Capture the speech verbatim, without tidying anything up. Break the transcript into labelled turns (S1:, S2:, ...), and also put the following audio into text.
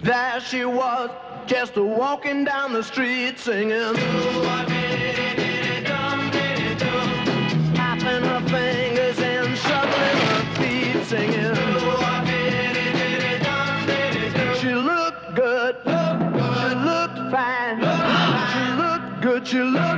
S1: There she was, just walking down the street singing. Tapping her fingers and shuffling her feet singing. She looked good, she looked fine, she looked good, she looked